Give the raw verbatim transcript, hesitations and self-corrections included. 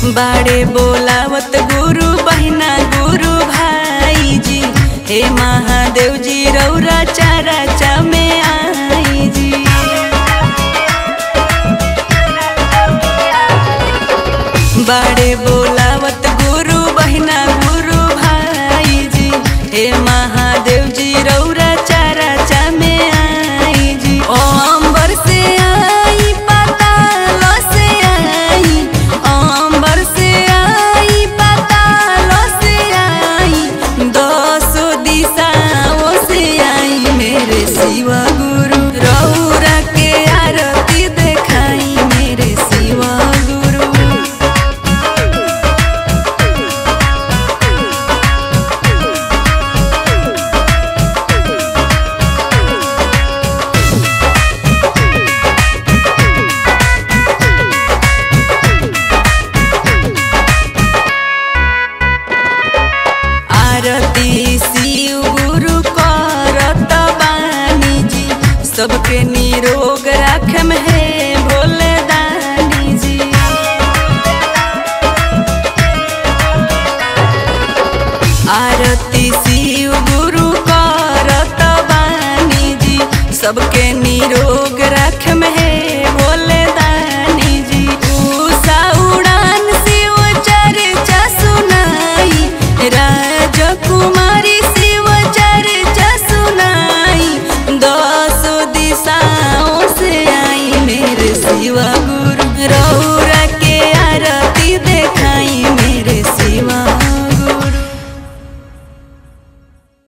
बाड़े बोलावत गुरु बहिना गुरु भाई जी। हे महादेव जी रौरा चारा में आई जी। बाड़े बोलावत गुरु बहिना गुरु भाई जी। हे महादेव जी रौरा चारा में आई जी। ओ अंबर से आई पाताल से आई, अंबर से आई पाताल से आई, दसो दिशाओं से आई मेरे शिवा गुरु रौरा के आरती देखाई मेरे शिवा गुरु। आरती शिव गुरु करत बानी जी। सबके निरोग राखम है भोले दानी जी। आरती शिव गुरु करत बानी जी। सबके निरोग